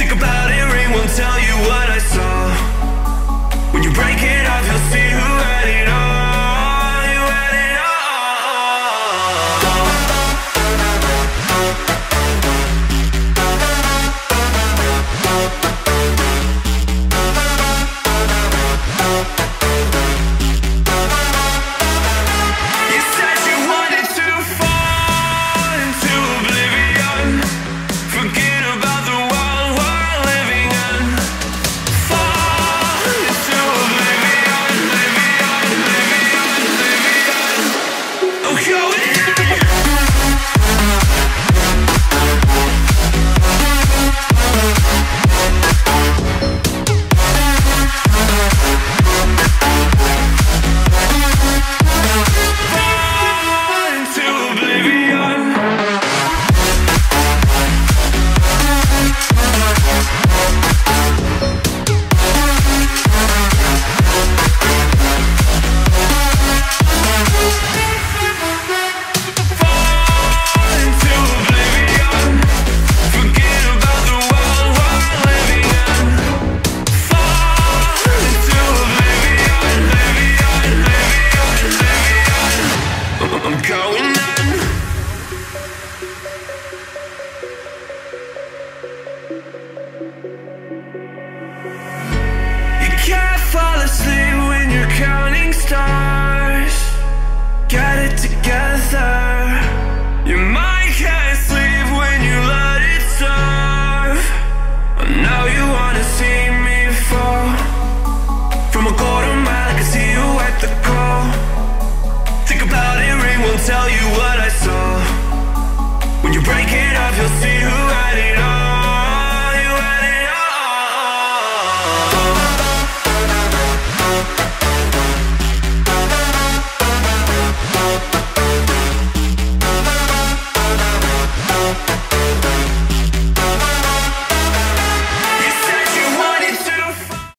Think about it, ring won't tell you what I saw. When you break it off, you'll see who had it all. You had it all. You said you wanted to fall into oblivion. Forget about the world we're living in. Fall into oblivion, oblivion, oblivion, oblivion. I'm going in. Fall into oblivion. Fall into oblivion. Forget about the world we're living in. Fall into oblivion, oblivion, oblivion, oblivion. I'm going in. You can't fall asleep when you're counting stars. Get it together. Your mind can't sleep when you let it serve. And now you wanna see me fall. From a quarter mile, I can see you at the call. Think about it, ring won't tell you what I saw.